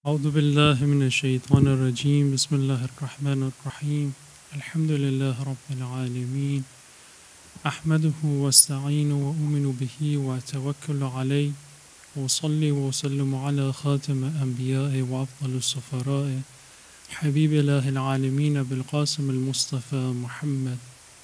أعوذ بالله من الشيطان الرجيم بسم الله الرحمن الرحيم الحمد لله رب العالمين أحمده واستعين وأؤمن به وأتوكل عليه وأصلي وأسلم على خاتم الأنبياء وأفضل السفراء حبيب الله العالمين بالقاسم المصطفى محمد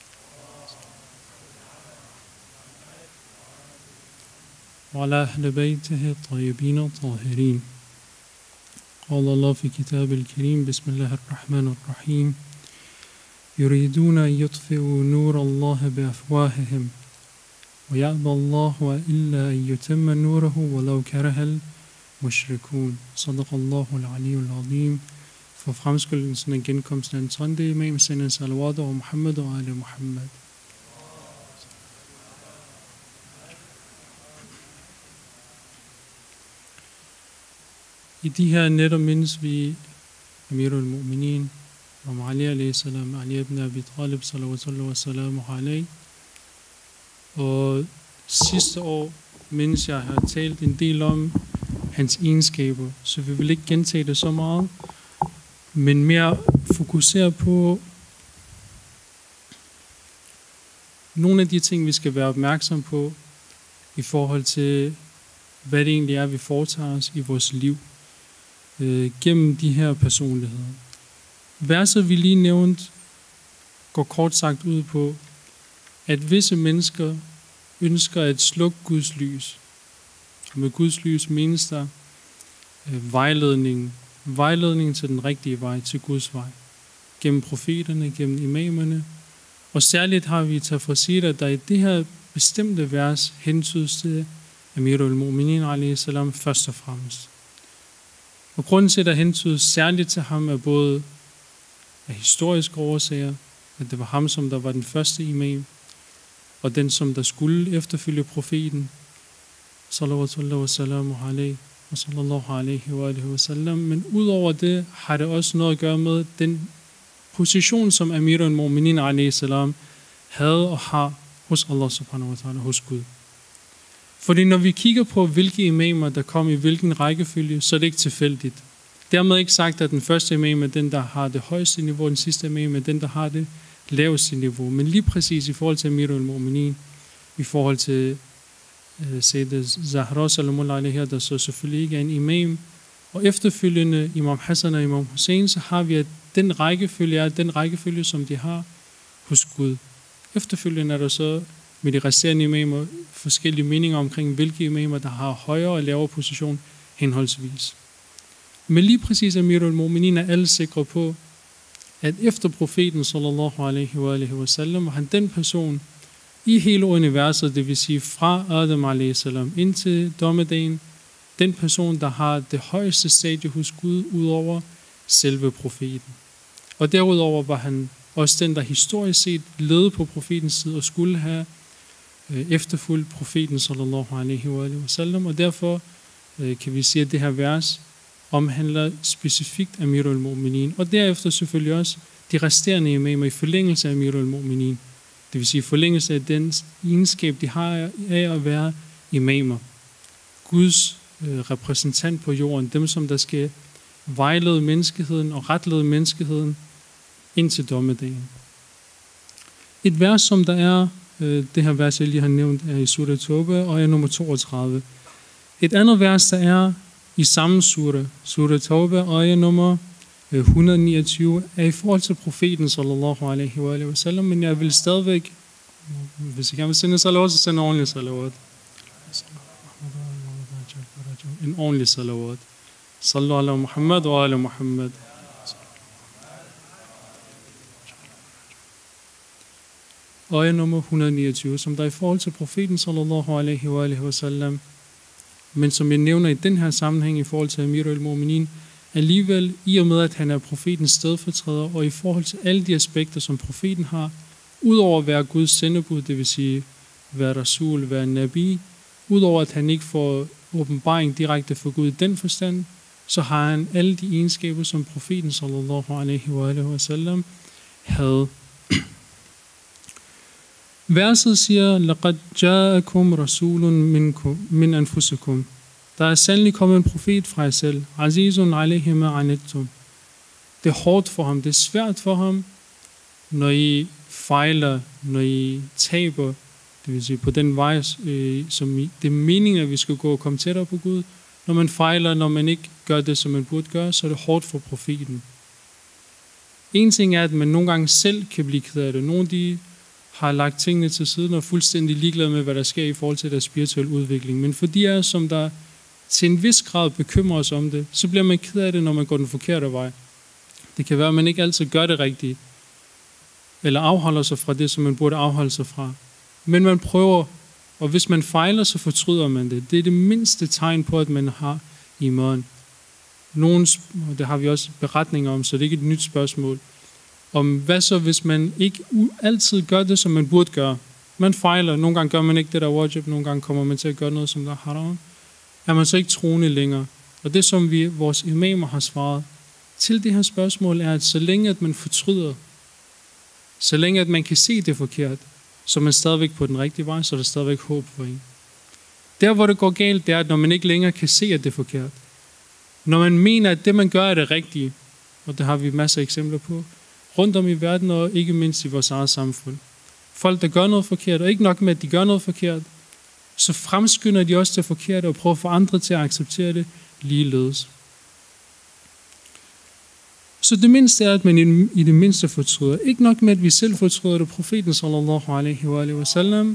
وعلى أهل بيته الطيبين الطاهرين. قال الله في كتاب الكريم بسم الله الرحمن الرحيم يريدون أن يطفئوا نور الله بأفواههم ويأبى الله إلا أن يتم نوره ولو كره المشركون. صدق الله العلي العظيم. For fremskyldelsen af genkomsten af den 13. imam sender salawat over Muhammad og Ali Muhammad. I de her netter mindes vi Amirul Mu'minin og Ali alayhi salam, Ali ibn Abi Talib sallallahu salam alayhi. Og sidste år mindes jeg har talt en del om hans egenskaber, så vi vil ikke gentage det så meget, men mere fokusere på nogle af de ting, vi skal være opmærksom på i forhold til, hvad det egentlig er, vi foretager os i vores liv gennem de her personligheder. Verset, vi lige nævnt, går kort sagt ud på, at visse mennesker ønsker at slukke Guds lys. Og med Guds lys menes der vejledning til den rigtige vej, til Guds vej. Gennem profeterne, gennem imamerne. Og særligt har vi tafsir, at der i det her bestemte vers hentydes til Amirul Mu'minin alayhi salam først og fremmest. Og grunden til, at der hentydes særligt til ham, er både af historiske årsager, at det var ham, som der var den første imam, og den, som der skulle efterfølge profeten, sallallahu salam alayhi og sallallahu alayhi wa alihi wa sallam. Men udover det har det også noget at gøre med den position, som Amirul Mu'minin alayhi salam havde og har hos Allah subhanahu wa ta'ala, hos Gud. Fordi når vi kigger på, hvilke imamer, der kom i hvilken rækkefølge, så er det ikke tilfældigt. Dermed ikke sagt, at den første imam er den, der har det højeste niveau, den sidste imam er den, der har det laveste niveau. Men lige præcis i forhold til Amirul Mu'minin, i forhold til Sayyid Zahra sallallahu alayhi, der så selvfølgelig ikke er en imam, og efterfølgende Imam Hassan og Imam Hussein, så har vi, at den rækkefølge er den rækkefølge, som de har hos Gud. Efterfølgende er der så med de resterende imamer forskellige meninger omkring, hvilke imamer, der har højere og lavere position henholdsvis. Men lige præcis Amirul Mu'minin er alle sikre på, at efter profeten sallallahu alayhi wa sallam, var han den person i hele universet, det vil sige fra Adam alayhi salam indtil dommedagen, den person, der har det højeste stadie hos Gud, udover selve profeten. Og derudover var han også den, der historisk set led på profetens side og skulle have efterfulgt profeten sallallahu alayhi wa sallam, og derfor kan vi sige, at det her vers omhandler specifikt Amirul Mu'minin, og derefter selvfølgelig også de resterende imamer i forlængelse af Amirul Mu'minin. Det vil sige forlængelse af den egenskab, de har af at være imamer. Guds repræsentant på jorden, dem som der skal vejlede menneskeheden og retlede menneskeheden indtil dommedagen. Et vers, som der er, det her vers, jeg lige har nævnt, er i Surah Tawbah og er nummer 32. Et andet vers, der er i samme Surah Tawbah og er nummer 129, er i forhold til profeten sallallahu alayhi wa sallam, men jeg vil stadigvæk, hvis jeg gerne vil sende salawat, så sende ordentlig salawat. En ordentlig salawat. Sallu ala Muhammad wa ala Muhammad. Og nummer 129, som der i forhold til profeten sallallahu alayhi wa sallam, men som jeg nævner i den her sammenhæng i forhold til Amirul Mu'minin, alligevel i og med, at han er profetens stedfortræder, og i forhold til alle de aspekter, som profeten har, udover at være Guds sendebud, det vil sige være rasul, være nabi, udover at han ikke får åbenbaring direkte fra Gud i den forstand, så har han alle de egenskaber, som profeten sallallahu alayhi wa sallam havde. Verset siger, لَقَدْ جَاءَكُمْ رَسُولٌ مِّنْ أَنفُسِكُمْ Der er sandelig kommet en profet fra jer selv. Azizun alayhi ma anittum. Det er hårdt for ham, det er svært for ham, når I fejler, når I taber, det vil sige på den vej, som det er meningen, at vi skal gå og komme tættere på Gud. Når man fejler, når man ikke gør det, som man burde gøre, så er det hårdt for profeten. En ting er, at man nogle gange selv kan blive ked af det. Nogle de har lagt tingene til siden og er fuldstændig ligeglade med, hvad der sker i forhold til deres spirituelle udvikling. Men for de af os, som der til en vis grad bekymrer os om det, så bliver man ked af det, når man går den forkerte vej. Det kan være, at man ikke altid gør det rigtigt, eller afholder sig fra det, som man burde afholde sig fra. Men man prøver, og hvis man fejler, så fortryder man det. Det er det mindste tegn på, at man har iman. Det har vi også beretninger om, så det er ikke et nyt spørgsmål. Om hvad så, hvis man ikke altid gør det, som man burde gøre. Man fejler, nogle gange gør man ikke det der wajib, nogle gange kommer man til at gøre noget, som der er haram. Er man så ikke troende længere? Og det, som vores imamer har svaret til det her spørgsmål, er, at så længe at man fortryder, så længe at man kan se det forkert, så er man stadigvæk på den rigtige vej, så er der stadigvæk håb for en. Der, hvor det går galt, det er, at når man ikke længere kan se, at det er forkert. Når man mener, at det, man gør, er det rigtige, og det har vi masser af eksempler på, rundt om i verden, og ikke mindst i vores eget samfund. Folk, der gør noget forkert, og ikke nok med, at de gør noget forkert, så fremskynder de også det forkerte, og prøver at få andre til at acceptere det ligeledes. Så det mindste er, at man i det mindste fortryder. Ikke nok med, at vi selv fortryder det. Profeten sallallahu alaihi wa sallam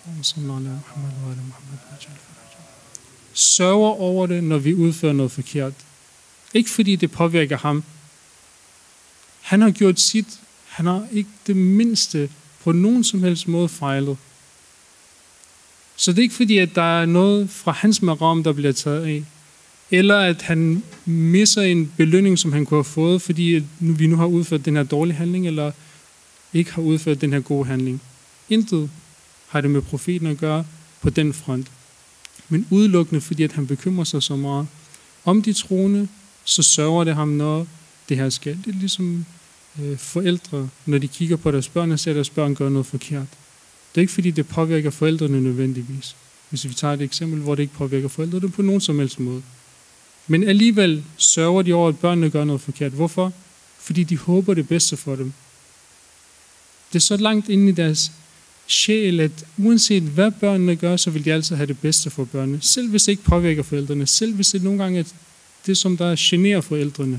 sørger over det, når vi udfører noget forkert. Ikke fordi det påvirker ham. Han har gjort sit. Han har ikke det mindste på nogen som helst måde fejlet. Så det er ikke fordi, at der er noget fra hans maram, der bliver taget af. Eller at han misser en belønning, som han kunne have fået, fordi vi nu har udført den her dårlige handling, eller ikke har udført den her gode handling. Intet har det med profeten at gøre på den front. Men udelukkende, fordi at han bekymrer sig så meget om de troende, så sørger det ham, når det her sker. Det er ligesom forældre, når de kigger på deres børn og ser, at deres børn gør noget forkert. Det er ikke fordi, det påvirker forældrene nødvendigvis. Hvis vi tager et eksempel, hvor det ikke påvirker forældrene på nogen som helst måde. Men alligevel sørger de over, at børnene gør noget forkert. Hvorfor? Fordi de håber det bedste for dem. Det er så langt inde i deres sjæl, at uanset hvad børnene gør, så vil de altid have det bedste for børnene. Selv hvis det ikke påvirker forældrene. Selv hvis det nogle gange er det, som der generer forældrene.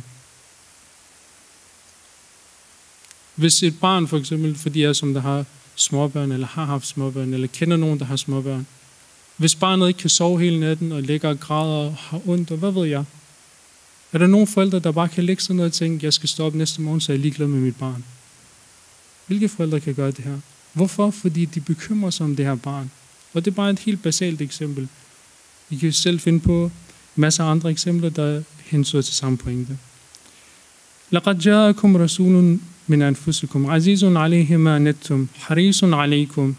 Hvis et barn for eksempel, for de er som der har småbørn, eller har haft småbørn, eller kender nogen, der har småbørn. Hvis barnet ikke kan sove hele natten, og ligger og græder og har ondt, og hvad ved jeg? Er der nogle forældre, der bare kan lægge sig ned og tænke, jeg skal stå op næste morgen, så jeg er ligeglad med mit barn? Hvilke forældre kan gøre det her? Hvorfor? Fordi de bekymrer sig om det her barn. Og det er bare et helt basalt eksempel. I kan selv finde på masser af andre eksempler, der hensyder til samme pointe. لَقَدْ جَاءَكُمْ رَسُولٌ مِنْ أَنْفُسِكُمْ عَزِيزٌ عَلَيْهِ مَا عَنِتُّمْ حَرِيصٌ عَلَيْكُمْ.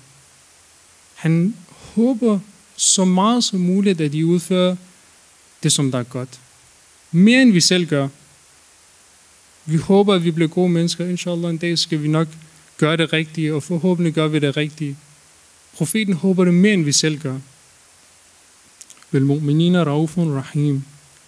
Han håber så meget som muligt, at de udfører det, som der er godt. Mere end vi selv gør. Vi håber, at vi bliver gode mennesker. Inshallah, en dag skal vi nok gøre det rigtige, og forhåbentlig gør vi det rigtige. Profeten håber det mere, end vi selv gør. Bil mu'minina raufun rahim.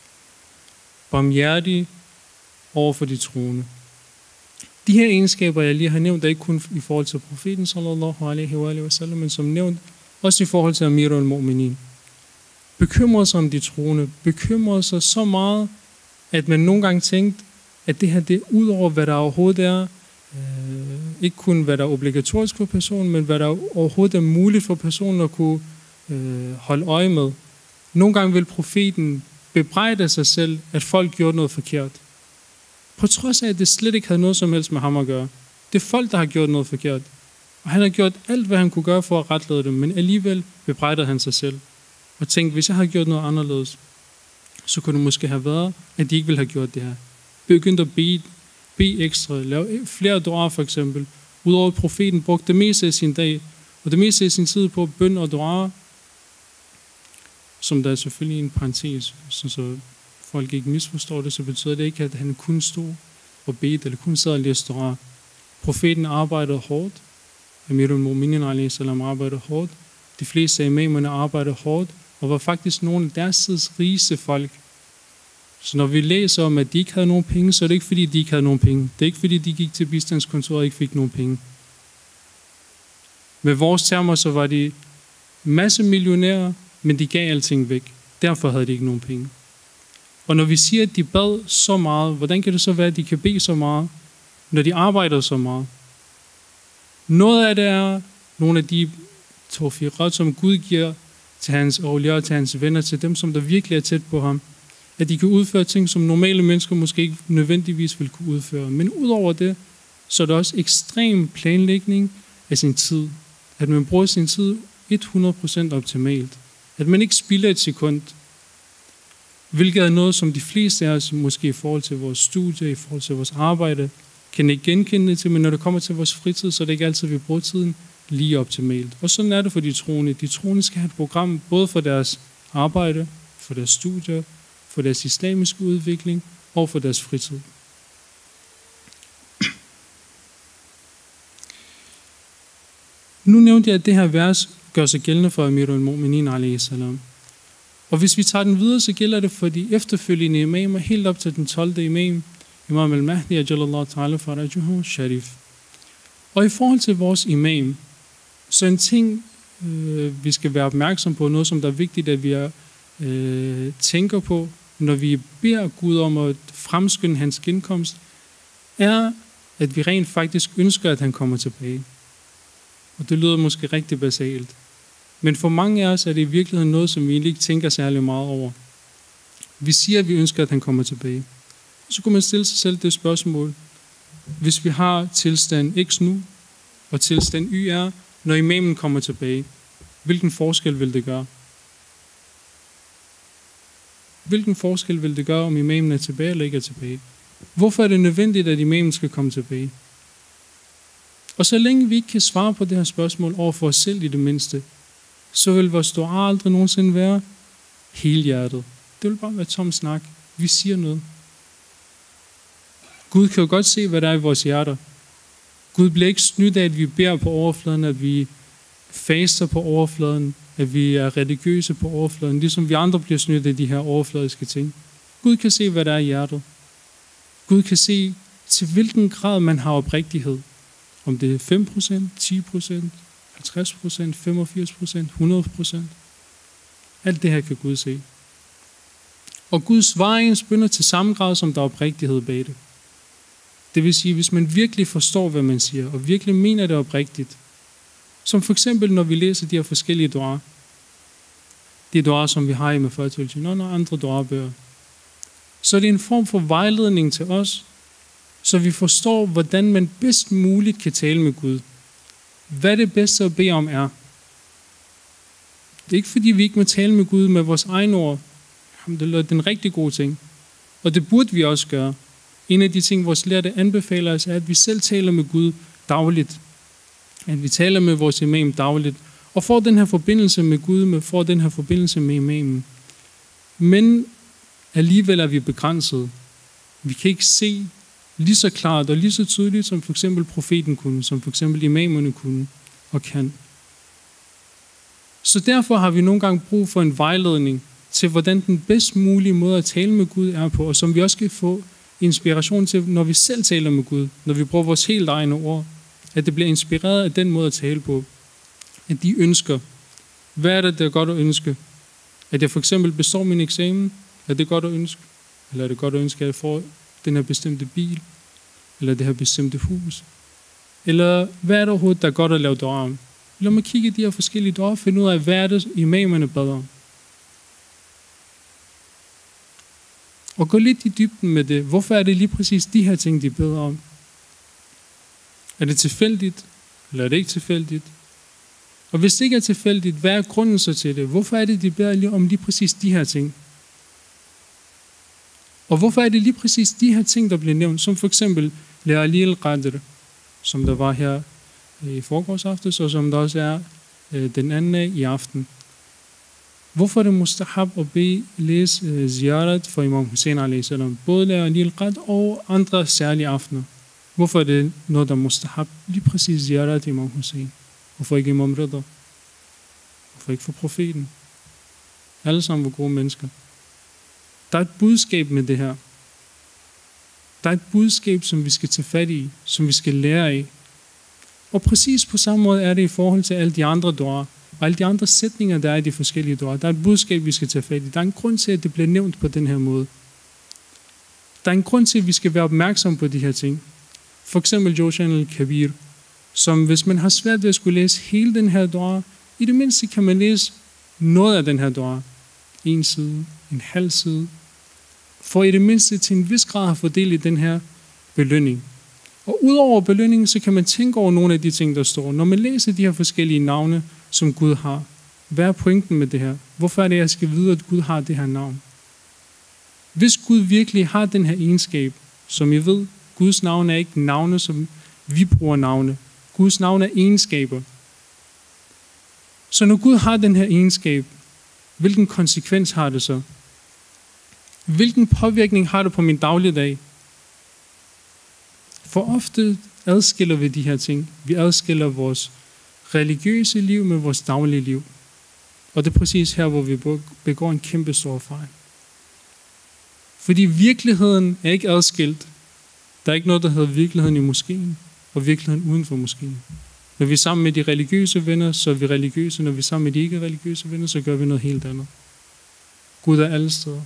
Barmhjertig over for de troende. De her egenskaber, jeg lige har nævnt, er ikke kun i forhold til profeten, sallallahu alaihi wa sallam, men som nævnt, også i forhold til Amirul Mu'minin. Bekymrer sig om de troende. Bekymrer sig så meget, at man nogle gange tænkte, at det her, det er ud over, hvad der overhovedet er. Ikke kun, hvad der er obligatorisk for personen, men hvad der overhovedet er muligt for personen at kunne holde øje med. Nogle gange vil profeten bebrejde sig selv, at folk gjorde noget forkert. På trods af, at det slet ikke havde noget som helst med ham at gøre. Det er folk, der har gjort noget forkert. Og han har gjort alt, hvad han kunne gøre for at retlede dem, men alligevel bebrejdede han sig selv. Og tænkte, hvis jeg havde gjort noget anderledes, så kunne det måske have været, at de ikke ville have gjort det her. Begyndte at bede ekstra, lave flere duaer for eksempel. Udover profeten brugte det meste af sin dag, og det meste af sin tid på bøn og duaer, som der er selvfølgelig en parentes, så folk ikke misforstår det, så betyder det ikke, at han kun stod og bedte, eller kun sad og læste duaer. Profeten arbejdede hårdt. Amirul Mu'minin a.s. arbejdede hårdt. De fleste af imamerne arbejdede hårdt og var faktisk nogle af deres tids rigeste folk. Så når vi læser om, at de ikke havde nogen penge, så er det ikke fordi, de ikke havde nogen penge. Det er ikke fordi, de gik til bistandskontoret og ikke fik nogen penge. Med vores termer, så var de masse millionærer, men de gav alting væk. Derfor havde de ikke nogen penge. Og når vi siger, at de bad så meget, hvordan kan det så være, at de kan bede så meget, når de arbejder så meget? Noget af det er nogle af de tawfiqat, som Gud giver til hans awliya, til hans venner, til dem, som der virkelig er tæt på ham. At de kan udføre ting, som normale mennesker måske ikke nødvendigvis vil kunne udføre. Men udover det, så er der også ekstrem planlægning af sin tid. At man bruger sin tid 100% optimalt. At man ikke spilder et sekund. Hvilket er noget, som de fleste af os, måske i forhold til vores studie, i forhold til vores arbejde, kan ikke genkende det til, men når det kommer til vores fritid, så er det ikke altid, at vi bruger tiden lige optimalt. Og sådan er det for de troende. De troende skal have et program, både for deres arbejde, for deres studier, for deres islamiske udvikling og for deres fritid. Nu nævnte jeg, at det her vers gør sig gældende for Amirul Mu'minin alayhi salam. Og hvis vi tager den videre, så gælder det for de efterfølgende imamer helt op til den 12. imam, Imam al-Mahdi ajallallahu ta'ala farajuhu sharif. Og i forhold til vores imam, så en ting, vi skal være opmærksom på, noget som der er vigtigt, at vi tænker på, når vi beder Gud om at fremskynde hans genkomst, er, at vi rent faktisk ønsker, at han kommer tilbage. Og det lyder måske rigtig basalt. Men for mange af os er det i virkeligheden noget, som vi egentlig ikke tænker særlig meget over. Vi siger, at vi ønsker, at han kommer tilbage. Så kunne man stille sig selv det spørgsmål. Hvis vi har tilstand X nu, og tilstand Y er, når imamen kommer tilbage, hvilken forskel vil det gøre? Hvilken forskel vil det gøre, om imamen er tilbage eller ikke er tilbage? Hvorfor er det nødvendigt, at imamen skal komme tilbage? Og så længe vi ikke kan svare på det her spørgsmål over for os selv i det mindste, så vil vores dua aldrig nogensinde være helhjertet. Det vil bare være tom snak. Vi siger noget. Gud kan jo godt se, hvad der er i vores hjerter. Gud bliver ikke snydt af, at vi beder på overfladen, at vi faster på overfladen, at vi er religiøse på overfladen, ligesom vi andre bliver snydt af de her overfladiske ting. Gud kan se, hvad der er i hjertet. Gud kan se, til hvilken grad man har oprigtighed. Om det er 5%, 10%, 50%, 85%, 100%. Alt det her kan Gud se. Og Gud svarer ens bønner til samme grad, som der er oprigtighed bag det. Det vil sige, hvis man virkelig forstår, hvad man siger, og virkelig mener det oprigtigt, som for eksempel, når vi læser de her forskellige duaer, de duaer, som vi har i Mafatihul Jinan og andre duabøger, så er det en form for vejledning til os, så vi forstår, hvordan man bedst muligt kan tale med Gud. Hvad det bedste at bede om er. Det er ikke fordi, vi ikke må tale med Gud med vores egne ord. Det er den rigtig gode ting. Og det burde vi også gøre. En af de ting, vores lærte anbefaler os, er, at vi selv taler med Gud dagligt. At vi taler med vores imam dagligt. Og får den her forbindelse med Gud, får den her forbindelse med imamen. Men alligevel er vi begrænset. Vi kan ikke se lige så klart og lige så tydeligt, som for eksempel profeten kunne, som for eksempel imamerne kunne og kan. Så derfor har vi nogle gange brug for en vejledning til, hvordan den bedst mulige måde at tale med Gud er på, og som vi også kan få inspiration til, når vi selv taler med Gud, når vi bruger vores helt egne ord, at det bliver inspireret af den måde at tale på. At de ønsker. Hvad er det, der er godt at ønske? At jeg for eksempel består min eksamen? Er det godt at ønske? Eller er det godt at ønske, at jeg får den her bestemte bil? Eller det her bestemte hus? Eller hvad er det overhovedet, der er godt at lave dua om? Lad mig kigge i de her forskellige dua og finde ud af, hvad er det, imamerne bad om. Og gå lidt i dybden med det. Hvorfor er det lige præcis de her ting, de beder om? Er det tilfældigt? Eller er det ikke tilfældigt? Og hvis det ikke er tilfældigt, hvad er grunden så til det? Hvorfor er det, de beder om lige præcis de her ting? Og hvorfor er det lige præcis de her ting, der bliver nævnt? Som for eksempel Le'ali al-Qadr, som der var her i forgårsaftes, og som der også er den anden i aften. Hvorfor er det mustahab at læse ziyarat for Imam Hussein a.s. Både Le'ali al-Qadr og andre særlige aftener. Hvorfor er det noget, der er mustahab? Lige præcis ziyarat Imam Hussein. Hvorfor ikke Imam Rida? Hvorfor ikke for profeten? Alle sammen var gode mennesker. Der er et budskab med det her. Der er et budskab, som vi skal tage fat i, som vi skal lære af. Og præcis på samme måde er det i forhold til alle de andre duaer, og alle de andre sætninger, der er i de forskellige duaer. Der er et budskab, vi skal tage fat i. Der er en grund til, at det bliver nævnt på den her måde. Der er en grund til, at vi skal være opmærksom på de her ting. For eksempel Joshan al-Kabir, som hvis man har svært ved at skulle læse hele den her dua, i det mindste kan man læse noget af den her dua. En side, en halv side. For i det mindste til en vis grad at få del i den her belønning. Og udover belønningen, så kan man tænke over nogle af de ting, der står. Når man læser de her forskellige navne, som Gud har, hvad er pointen med det her? Hvorfor er det, jeg skal vide, at Gud har det her navn? Hvis Gud virkelig har den her egenskab, som I ved, Guds navn er ikke navne, som vi bruger navne. Guds navn er egenskaber. Så når Gud har den her egenskab, hvilken konsekvens har det så? Hvilken påvirkning har det på min dagligdag? For ofte adskiller vi de her ting. Vi adskiller vores religiøse liv med vores daglige liv. Og det er præcis her, hvor vi begår en kæmpe stor fejl. Fordi virkeligheden er ikke adskilt. Der er ikke noget, der hedder virkeligheden i moskeen, og virkeligheden uden for moskeen. Når vi er sammen med de religiøse venner, så er vi religiøse. Når vi er sammen med de ikke-religiøse venner, så gør vi noget helt andet. Gud er alle steder.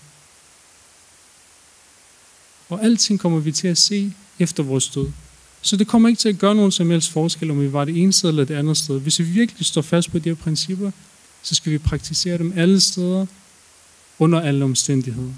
Og alting kommer vi til at se efter vores død. Så det kommer ikke til at gøre nogen som helst forskel, om vi var det ene sted eller det andet sted. Hvis vi virkelig står fast på de her principper, så skal vi praktisere dem alle steder, under alle omstændigheder.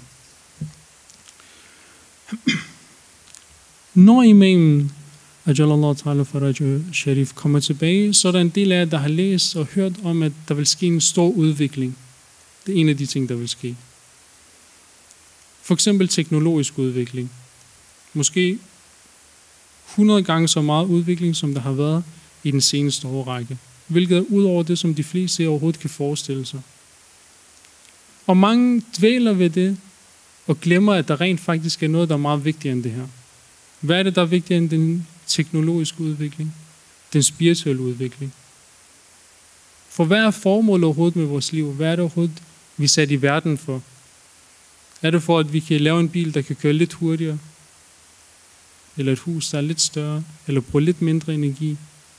Når imamen Ajalallah Ta'ala Faraj Sharif kommer tilbage, så er der en del af jer, der har læst og hørt om, at der vil ske en stor udvikling. Det er en af de ting, der vil ske. For eksempel teknologisk udvikling. Måske 100 gange så meget udvikling, som der har været i den seneste årrække. Hvilket er ud over det, som de fleste overhovedet kan forestille sig. Og mange dvæler ved det, og glemmer, at der rent faktisk er noget, der er meget vigtigere end det her. Hvad er det, der er vigtigere end den teknologiske udvikling? Den spirituelle udvikling. For hvad er formålet overhovedet med vores liv? Hvad er det overhovedet, vi er sat i verden for? Er det for, at vi kan lave en bil, der kan køre lidt hurtigere? Eller et hus, der er lidt større? Eller bruger lidt mindre energi?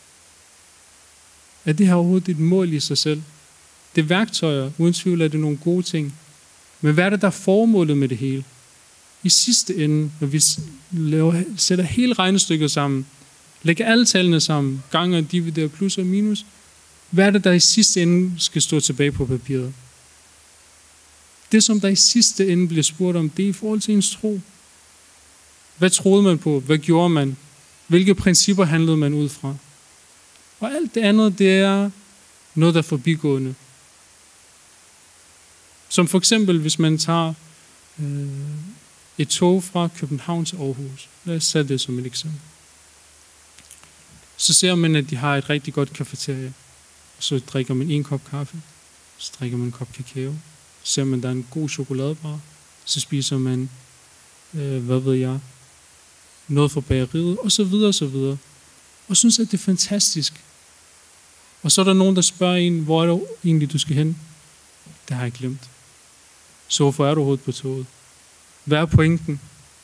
Er det her overhovedet et mål i sig selv? Det er værktøjer. Uden tvivl er det nogle gode ting. Men hvad er det, der er formålet med det hele? I sidste ende, når vi sætter hele regnestykket sammen, lægger alle tallene sammen, ganger, dividerer, plus og minus, hvad er det, der i sidste ende skal stå tilbage på papiret? Det, som der i sidste ende bliver spurgt om, det er i forhold til ens tro. Hvad troede man på? Hvad gjorde man? Hvilke principper handlede man ud fra? Og alt det andet, det er noget, der er forbigående. Som for eksempel, hvis man tager et tog fra København til Aarhus. Lad os sætte det som et eksempel. Så ser man, at de har et rigtig godt kafeterie. Så drikker man en kop kaffe. Så drikker man en kop kakao. Så ser man, at der er en god chokoladebar. Så spiser man, hvad ved jeg, noget fra bageriet, og så videre, og så videre. Og synes, at det er fantastisk. Og så er der nogen, der spørger en, hvor er det egentlig, du skal hen? Det har jeg glemt. Så hvorfor er du overhovedet på toget? Hvad er pointen?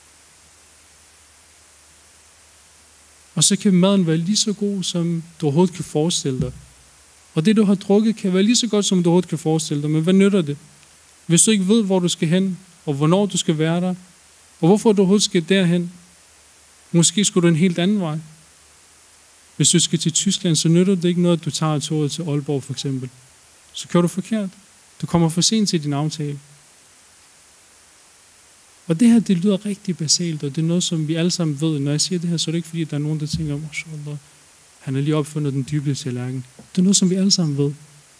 Og så kan maden være lige så god, som du overhovedet kan forestille dig. Og det, du har drukket, kan være lige så godt, som du overhovedet kan forestille dig. Men hvad nytter det? Hvis du ikke ved, hvor du skal hen, og hvornår du skal være der, og hvorfor du overhovedet skal derhen, måske skulle du en helt anden vej. Hvis du skal til Tyskland, så nytter det ikke noget, at du tager toget til Aalborg for eksempel. Så kører du forkert. Du kommer for sent til din aftale. Og det her, det lyder rigtig basalt, og det er noget, som vi alle sammen ved. Når jeg siger det her, så er det ikke fordi, der er nogen, der tænker, mashallah, han har lige opfundet den dybe tallerken. Det er noget, som vi alle sammen ved.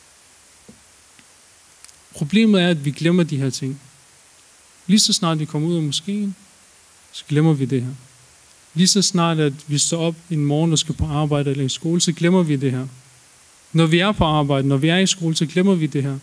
Problemet er, at vi glemmer de her ting. Lige så snart vi kommer ud af moskeen, så glemmer vi det her. Lige så snart, at vi står op en morgen og skal på arbejde eller i skole, så glemmer vi det her. Når vi er på arbejde, når vi er i skole, så glemmer vi det her.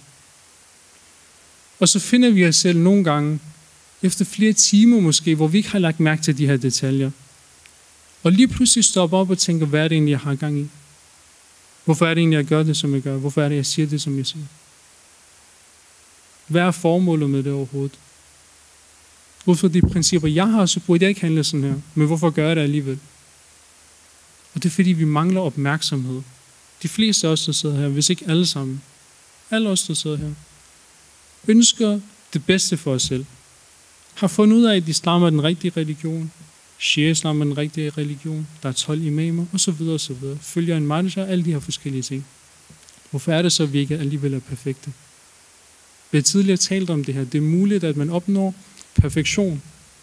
Og så finder vi os selv nogle gange, efter flere timer måske, hvor vi ikke har lagt mærke til de her detaljer. Og lige pludselig stopper op og tænker, hvad er det egentlig, jeg har gang i? Hvorfor er det egentlig, jeg gør det, som jeg gør? Hvorfor er det, jeg siger det, som jeg siger? Hvad er formålet med det overhovedet? Ud fra de principper, jeg har, så burde jeg ikke handle sådan her. Men hvorfor gør jeg det alligevel? Og det er fordi, vi mangler opmærksomhed. De fleste af os, der sidder her, hvis ikke alle sammen, alle os, der sidder her, ønsker det bedste for os selv. Har fundet ud af, at islam er den rigtige religion. Shia-islam er den rigtige religion. Der er 12 imamer, osv. osv. Følger en manager, alle de her forskellige ting. Hvorfor er det så, at vi ikke alligevel er perfekte? Vi har tidligere talt om det her. Det er muligt, at man opnår perfektion.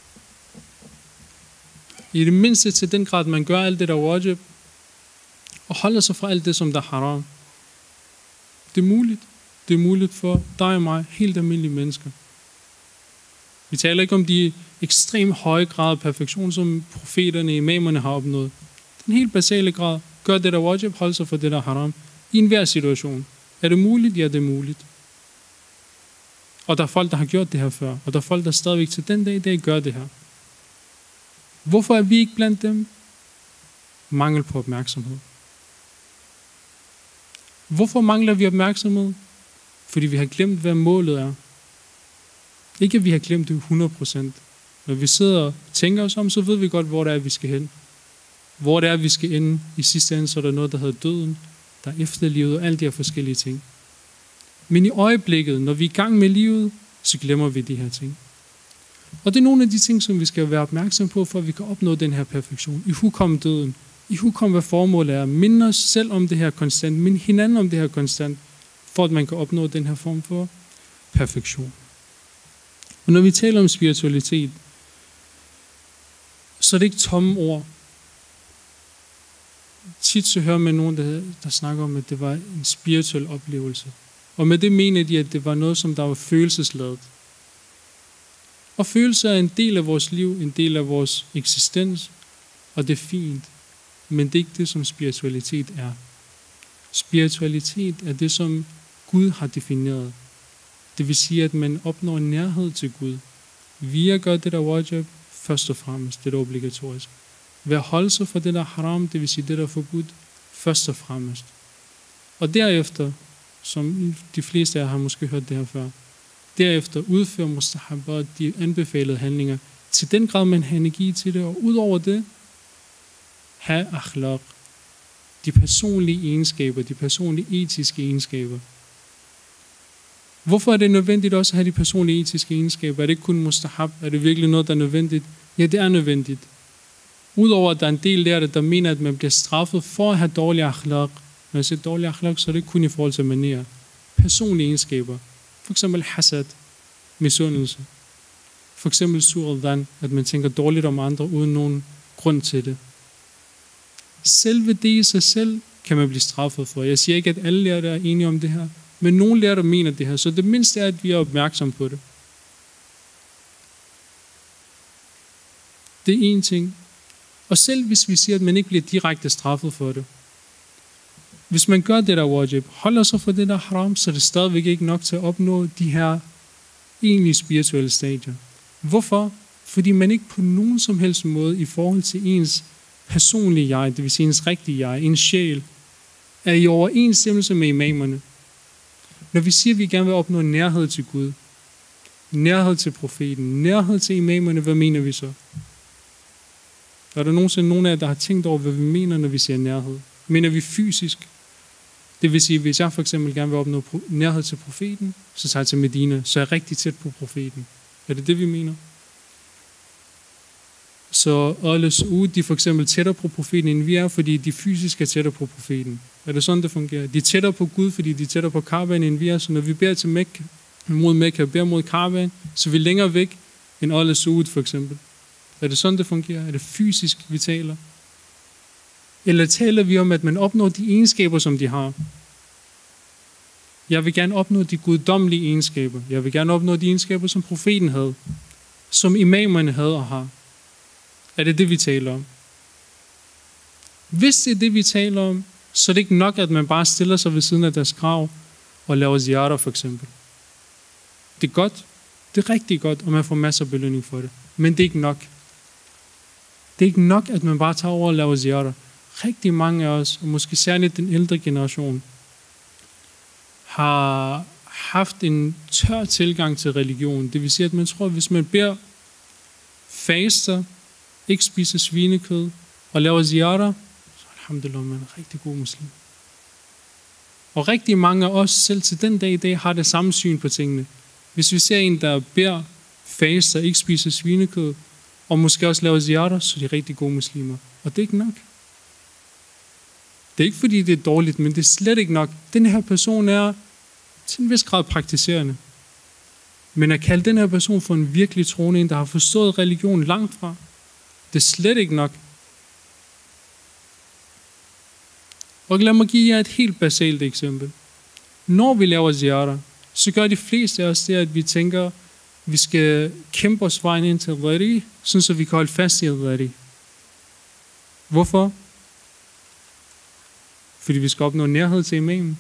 I det mindste til den grad, man gør alt det, der er wajib, og holder sig fra alt det, som der er haram. Det er muligt. Det er muligt for dig og mig, helt almindelige mennesker. Vi taler ikke om de ekstremt høje grad af perfektion, som profeterne, imamerne har opnået. Den helt basale grad. Gør det, der er wajib, hold sig for det, der er haram. I enhver situation. Er det muligt? Ja, det er muligt. Og der er folk, der har gjort det her før. Og der er folk, der stadigvæk til den dag i dag gør det her. Hvorfor er vi ikke blandt dem? Mangel på opmærksomhed. Hvorfor mangler vi opmærksomhed? Fordi vi har glemt, hvad målet er. Ikke at vi har glemt det 100%. Når vi sidder og tænker os om, så ved vi godt, hvor det er, vi skal hen. Hvor det er, vi skal ende. I sidste ende, så er der noget, der hedder døden. Der er efterlivet og alle de her forskellige ting. Men i øjeblikket, når vi er i gang med livet, så glemmer vi de her ting. Og det er nogle af de ting, som vi skal være opmærksom på, for at vi kan opnå den her perfektion. I hukom døden. I hukom, hvad formålet er. Mind os selv om det her konstant. Mind hinanden om det her konstant, for at man kan opnå den her form for perfektion. Og når vi taler om spiritualitet, så er det ikke tomme ord. Tit så hører man nogen, der snakker om, at det var en spirituel oplevelse. Og med det mener de, at det var noget, som der var følelsesladet. Og følelser er en del af vores liv, en del af vores eksistens, og det er fint. Men det er ikke det, som spiritualitet er. Spiritualitet er det, som Gud har defineret. Det vil sige, at man opnår en nærhed til Gud. Via at gøre det, der er wajib, først og fremmest, det der er obligatorisk. Ved at holde sig for det, der er haram, det vil sige det, der er forbudt, først og fremmest. Og derefter, som de fleste af jer har måske hørt det her før, derefter udføre mustahabbat, de anbefalede handlinger, til den grad man har energi til det, og udover det, have akhlaq, de personlige egenskaber, de personlige etiske egenskaber. Hvorfor er det nødvendigt også at have de personlige etiske egenskaber? Er det ikke kun mustahab? Er det virkelig noget, der er nødvendigt? Ja, det er nødvendigt. Udover at der er en del der mener, at man bliver straffet for at have dårlig akhlaq. Når jeg siger dårlig akhlaq, så er det ikke kun i forhold til manerer. Personlige egenskaber. For eksempel hasad, misundelse. For eksempel surdan, at man tænker dårligt om andre uden nogen grund til det. Selve det i sig selv kan man blive straffet for. Jeg siger ikke, at alle lærere er enige om det her, men nogle lærere mener det her, så det mindste er, at vi er opmærksom på det. Det er en ting. Og selv hvis vi siger, at man ikke bliver direkte straffet for det, hvis man gør det, der er wajib, holder sig for det, der er haram, så er det stadigvæk ikke nok til at opnå de her egentlige spirituelle stadier. Hvorfor? Fordi man ikke på nogen som helst måde i forhold til ens personlige jeg, det vil sige ens rigtige jeg, ens sjæl, er i overensstemmelse med imamerne. Når vi siger, at vi gerne vil opnå nærhed til Gud, nærhed til profeten, nærhed til imamerne, hvad mener vi så? Er der nogensinde nogen af jer, der har tænkt over, hvad vi mener, når vi siger nærhed? Mener vi fysisk? Det vil sige, hvis jeg for eksempel gerne vil opnå nærhed til profeten, så tager jeg til Medina, så er jeg rigtig tæt på profeten. Er det det, vi mener? Så Ahle Saud, de er for eksempel tættere på profeten, end vi er, fordi de fysisk er tættere på profeten. Er det sådan, det fungerer? De er tættere på Gud, fordi de er tættere på Kaaba, end vi er. Så når vi beder til Mekka, mod Mekka og beder mod Kaaba, så er vi længere væk end Ahle Saud for eksempel. Er det sådan, det fungerer? Er det fysisk, vi taler? Eller taler vi om, at man opnår de egenskaber, som de har? Jeg vil gerne opnå de guddommelige egenskaber. Jeg vil gerne opnå de egenskaber, som profeten havde. Som imamerne havde og har. Er det det, vi taler om? Hvis det er det, vi taler om, så er det ikke nok, at man bare stiller sig ved siden af deres grav og laver ziyara for eksempel. Det er godt. Det er rigtig godt, og man får masser af belønning for det. Men det er ikke nok. Det er ikke nok, at man bare tager over og laver ziyara. Rigtig mange af os, og måske særligt den ældre generation, har haft en tør tilgang til religion. Det vil sige, at man tror, at hvis man beder, faster, ikke spiser svinekød og laver ziyara, så alhamdulillah, man er en rigtig god muslim. Og rigtig mange af os selv til den dag i dag har det samme syn på tingene. Hvis vi ser en, der beder, faster, ikke spiser svinekød, og måske også laver ziyara, så er de rigtig gode muslimer. Og det er ikke nok. Det er ikke fordi, det er dårligt, men det er slet ikke nok. Den her person er til en vis grad praktiserende. Men at kalde den her person for en virkelig troende, en, der har forstået religion langt fra, det er slet ikke nok. Og lad mig give jer et helt basalt eksempel. Når vi laver ziyara, så gør de fleste af os det, at vi tænker, vi skal kæmpe os vejen ind til Dhari, sådan så vi kan holde fast i Dhari. Hvorfor? Fordi vi skal opnå nærhed til imamen.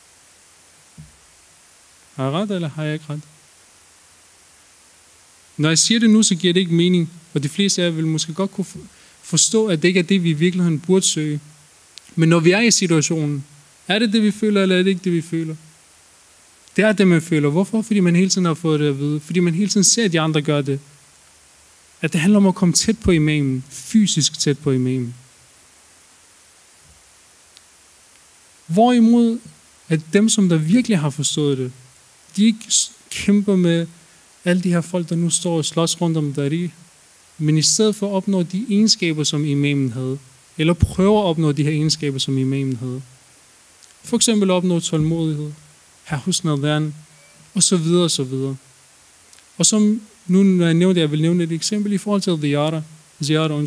Har jeg ret, eller har jeg ikke ret? Når jeg siger det nu, så giver det ikke mening, og de fleste af jer vil måske godt kunne forstå, at det ikke er det, vi i virkeligheden burde søge. Men når vi er i situationen, er det det, vi føler, eller er det ikke det, vi føler? Det er det, man føler. Hvorfor? Fordi man hele tiden har fået det at vide. Fordi man hele tiden ser, at de andre gør det. At det handler om at komme tæt på imamen. Fysisk tæt på imamen. Hvorimod, at dem, som der virkelig har forstået det, de ikke kæmper med alle de her folk, der nu står og slås rundt om Dhari, men i stedet for at opnå de egenskaber, som imamen havde, eller prøver at opnå de her egenskaber, som imamen havde. For eksempel opnå tålmodighed, have husnadværn, og så videre, og så videre. Og som nu, når jeg nævnte, jeg vil nævne et eksempel i forhold til ziyara.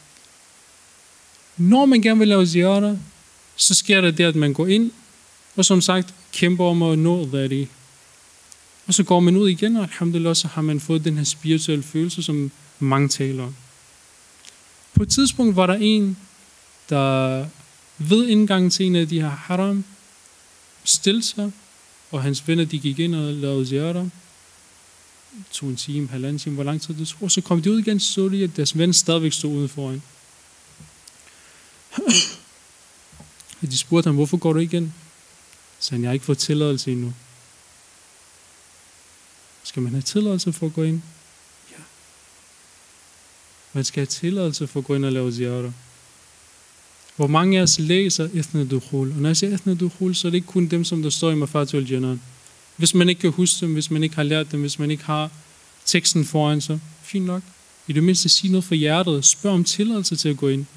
Når man gerne vil lave ziyara, så sker der det, at man går ind, og som sagt, kæmper om at nå Dhari. Og så går man ud igen, og alhamdulillah, så har man fået den her spirituelle følelse, som mange taler om. På et tidspunkt var der en, der ved indgangen til en af de her haram, stillede sig, og hans venner, de gik ind og lavede ziyara. 2 timer, 1,5 time, hvor lang tid det tog. Så kom de ud igen, så de, at deres ven stadigvæk stod ude foran. De spurgte ham, hvorfor går du igen? Så han, jeg har ikke fået tilladelse endnu. Skal man have tilladelse for at gå ind? Ja. Man skal have tilladelse for at gå ind og lave ziyara. Hvor mange af os læser Ithna Dukhul? Og når jeg siger Ithna Dukhul, så er det ikke kun dem, som der står i Mafatul Janan. Hvis man ikke kan huske dem, hvis man ikke har lært dem, hvis man ikke har teksten foran sig, fint nok. I det mindste sige noget fra hjertet. Spørg om tilladelse til at gå ind.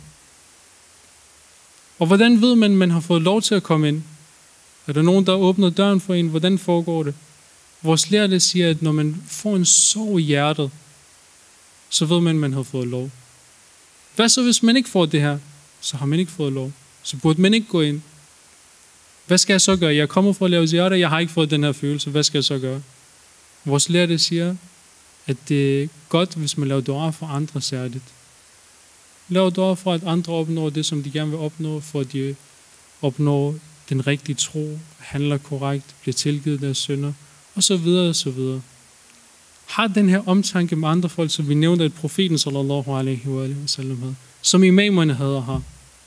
Og hvordan ved man, at man har fået lov til at komme ind? Er der nogen, der åbner døren for en? Hvordan foregår det? Vores lærte siger, at når man får en sorg i hjertet, så ved man, at man har fået lov. Hvad så, hvis man ikke får det her? Så har man ikke fået lov. Så burde man ikke gå ind. Hvad skal jeg så gøre? Jeg er kommet for at lave ziyara, jeg har ikke fået den her følelse. Hvad skal jeg så gøre? Vores lærte siger, at det er godt, hvis man laver dua for andre særligt. Lav dua for, at andre opnår det, som de gerne vil opnå, for at de opnår den rigtige tro, handler korrekt, bliver tilgivet deres synder, og så videre, og så videre. Har den her omtanke med andre folk, som vi nævnte, at profeten sallallahu alaihi wa sallam havde, som imamerne havde og har.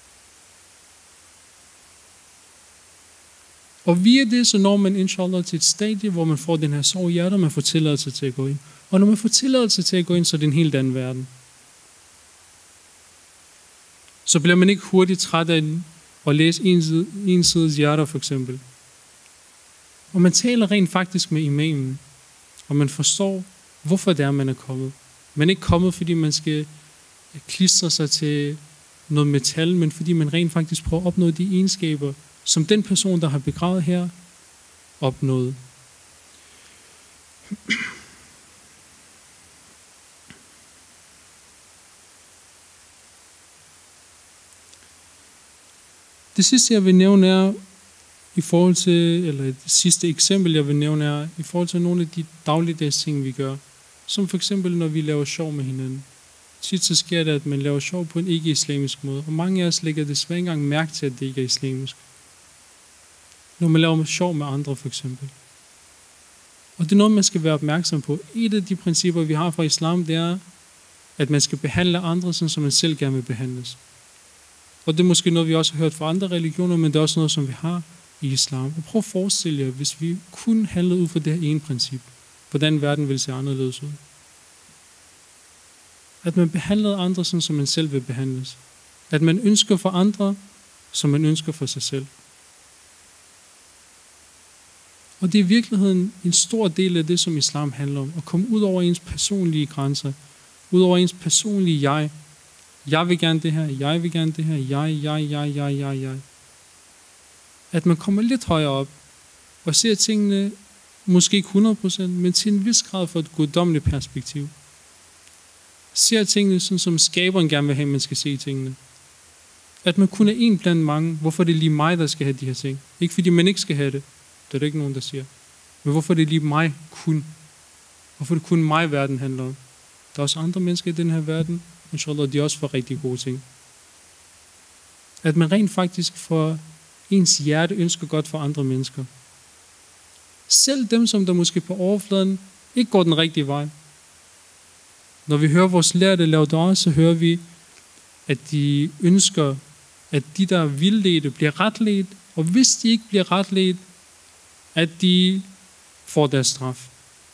Og via det, så når man inshallah til et stadie, hvor man får den her sorg i hjertet, og man får tilladelse til at gå ind. Og når man får tilladelse til at gå ind, så er det en helt anden verden. Så bliver man ikke hurtigt træt af at læse en side ziyara for eksempel. Og man taler rent faktisk med imamen, og man forstår, hvorfor det er, man er kommet. Man er ikke kommet, fordi man skal klistre sig til noget metal, men fordi man rent faktisk prøver at opnå de egenskaber, som den person, der har begravet her, opnåede. Det sidste, jeg vil nævne er, i forhold til, eller det sidste eksempel, jeg vil nævne er, i forhold til nogle af de dagligdags ting, vi gør. Som for eksempel, når vi laver sjov med hinanden. Tit så sker det, at man laver sjov på en ikke-islamisk måde. Og mange af os lægger desværre ikke engang mærke til, at det ikke er islamisk. Når man laver sjov med andre, for eksempel. Og det er noget, man skal være opmærksom på. Et af de principper, vi har fra islam, det er, at man skal behandle andre, sådan som man selv gerne vil behandles. Og det er måske noget, vi også har hørt fra andre religioner, men det er også noget, som vi har. i islam. Og prøv at forestille jer, hvis vi kun handlede ud fra det her ene princip, hvordan verden ville se anderledes ud. At man behandlede andre sådan, som man selv vil behandles. At man ønsker for andre, som man ønsker for sig selv. Og det er i virkeligheden en stor del af det, som islam handler om. At komme ud over ens personlige grænser. Ud over ens personlige jeg. Jeg vil gerne det her, jeg vil gerne det her, jeg. At man kommer lidt højere op og ser tingene, måske ikke 100%, men til en vis grad fra et guddommeligt perspektiv. Ser tingene sådan, som skaberen gerne vil have, man skal se tingene. At man kun er en blandt mange. Hvorfor er det lige mig, der skal have de her ting? Ikke fordi man ikke skal have det. Det er det ikke nogen, der siger. Men hvorfor er det lige mig kun? Hvorfor er det kun mig, verden handler om? Der er også andre mennesker i den her verden. Inshallah, de også får rigtig gode ting. At man rent faktisk for ens hjerte ønsker godt for andre mennesker. Selv dem, som der måske på overfladen ikke går den rigtige vej. Når vi hører vores lærte lave dua, så hører vi, at de ønsker, at de, der er vildledte, bliver retledt, og hvis de ikke bliver retledt, at de får deres straf.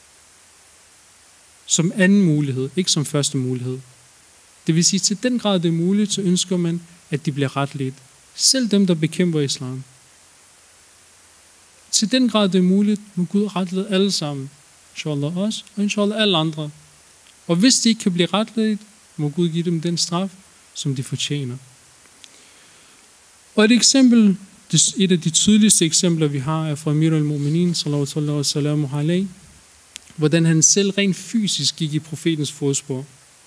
Som anden mulighed, ikke som første mulighed. Det vil sige, til den grad det er muligt, så ønsker man, at de bliver retledt. Selv dem, der bekæmper islam. Til den grad det er muligt, må Gud retlede alle sammen. Inshallah os, og inshallah alle andre. Og hvis de ikke kan blive retledt, må Gud give dem den straf, som de fortjener. Og et eksempel, et af de tydeligste eksempler, vi har, er fra Amir al-Mu'minin, sallallahu alaihi, hvordan han selv rent fysisk gik i profetens fodspor.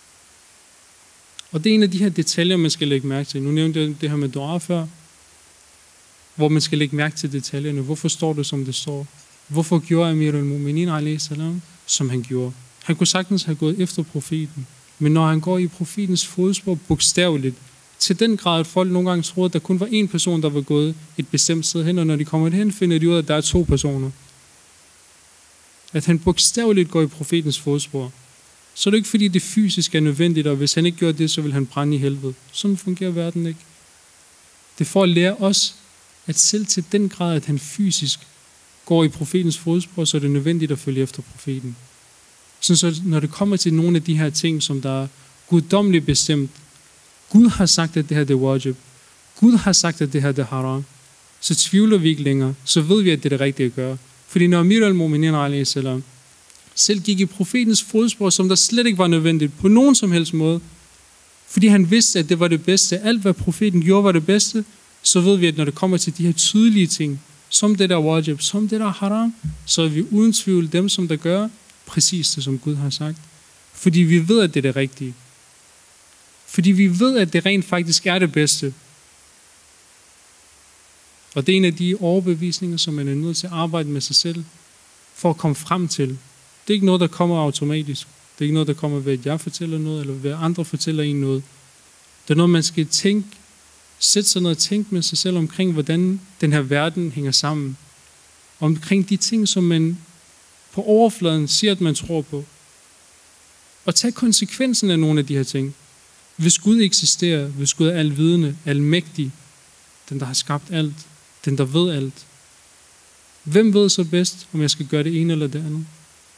Og det er en af de her detaljer, man skal lægge mærke til. Nu nævnte jeg det her med dua før, hvor man skal lægge mærke til detaljerne. Hvorfor står det, som det står? Hvorfor gjorde Amir al-Mu'minin, alaihi salam, som han gjorde? Han kunne sagtens have gået efter profeten. Men når han går i profetens fodspor bogstaveligt, til den grad, at folk nogle gange tror, at der kun var én person, der var gået et bestemt sted hen, og når de kommer hen, finder de ud af, at der er 2 personer. At han bogstaveligt går i profetens fodspor. Så er det ikke, fordi det fysisk er nødvendigt, og hvis han ikke gjorde det, så vil han brænde i helvede. Sådan fungerer verden ikke. Det er for at lære os, at selv til den grad, at han fysisk går i profetens fodspor, så er det nødvendigt at følge efter profeten. Så når det kommer til nogle af de her ting, som der er guddommeligt bestemt, Gud har sagt, at det her det er wajib. Gud har sagt, at det her det er haram. Så tvivler vi ikke længere. Så ved vi, at det er det rigtige at gøre. Fordi når Amir al-Mu'minin alaihi salam selv gik i profetens fodspor, som der slet ikke var nødvendigt på nogen som helst måde, fordi han vidste, at det var det bedste. Alt, hvad profeten gjorde, var det bedste. Så ved vi, at når det kommer til de her tydelige ting, som det der wajib, som det der haram, så er vi uden tvivl dem, som der gør præcis det, som Gud har sagt. Fordi vi ved, at det er det rigtige. Fordi vi ved, at det rent faktisk er det bedste. Og det er en af de overbevisninger, som man er nødt til at arbejde med sig selv, for at komme frem til. Det er ikke noget, der kommer automatisk. Det er ikke noget, der kommer ved, at jeg fortæller noget, eller ved, at andre fortæller en noget. Det er noget, man skal sætte sig ned og tænke med sig selv omkring, hvordan den her verden hænger sammen. Omkring de ting, som man på overfladen siger, at man tror på. Og tage konsekvensen af nogle af de her ting. Hvis Gud eksisterer, hvis Gud er alvidende, almægtig, den der har skabt alt, den der ved alt. Hvem ved så bedst, om jeg skal gøre det ene eller det andet?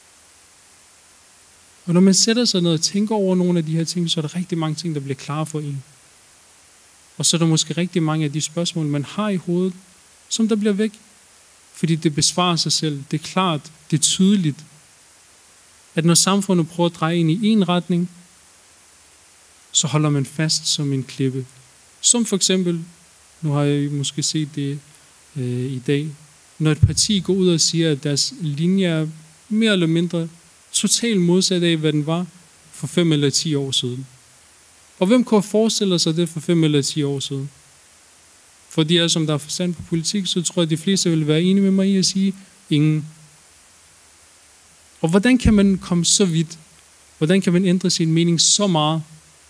Og når man sætter sig ned og tænker over nogle af de her ting, så er der rigtig mange ting, der bliver klare for en. Og så er der måske rigtig mange af de spørgsmål, man har i hovedet, som der bliver væk. Fordi det besvarer sig selv. Det er klart, det er tydeligt, at når samfundet prøver at dreje ind i en retning, så holder man fast som en klippe. Som for eksempel, nu har jeg måske set det i dag, når et parti går ud og siger, at deres linje er mere eller mindre totalt modsat af, hvad den var for 5 eller 10 år siden. Og hvem kunne forestille sig det for 5 eller 10 år siden? For de af som der er forstand på politik, så tror jeg, at de fleste vil være enige med mig i at sige, ingen. Og hvordan kan man komme så vidt? Hvordan kan man ændre sin mening så meget?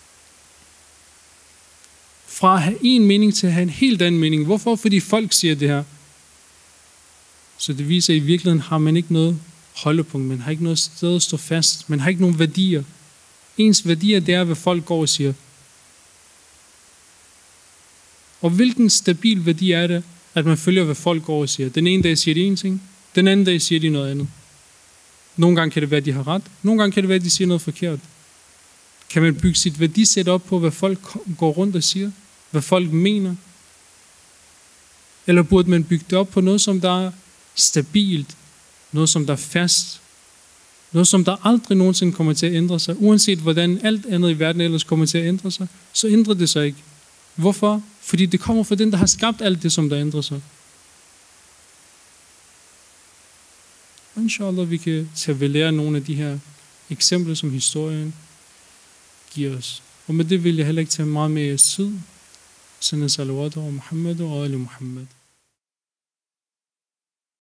Fra at have en mening til at have en helt anden mening. Hvorfor? Fordi folk siger det her. Så det viser, at i virkeligheden har man ikke noget holdepunkt. Man har ikke noget sted at stå fast. Man har ikke nogen værdier. Ens værdier, det er, hvad folk går og siger. Og hvilken stabil værdi er det, at man følger, hvad folk går og siger. Den ene dag siger de en ting, den anden dag siger de noget andet. Nogle gange kan det være, at de har ret. Nogle gange kan det være, at de siger noget forkert. Kan man bygge sit værdisæt op på, hvad folk går rundt og siger? Hvad folk mener? Eller burde man bygge det op på noget, som der er stabilt? Noget, som der er fast? Noget, som der aldrig nogensinde kommer til at ændre sig? Uanset hvordan alt andet i verden ellers kommer til at ændre sig, så ændrer det sig ikke. Hvorfor? Fordi det kommer fra den, der har skabt alt det, som der ændrer sig. Og inshallah, vi kan tage ved lære nogle af de her eksempler, som historien giver os. Og med det vil jeg heller ikke tage meget mere tid. Sende salawat over Muhammad og Ali Muhammad.